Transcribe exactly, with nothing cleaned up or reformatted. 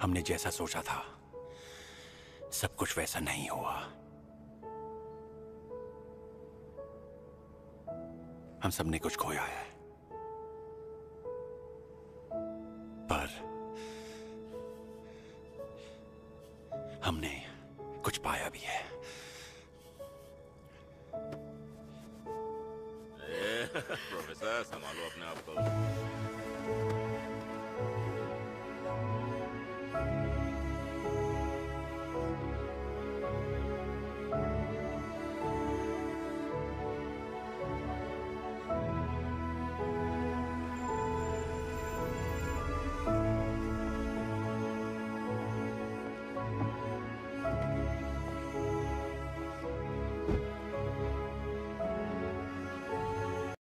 हमने जैसा सोचा था सब कुछ वैसा नहीं हुआ। हम सबने कुछ खोया है, पर हमने कुछ पाया भी है। प्रोफेसर, संभालो अपने आप को।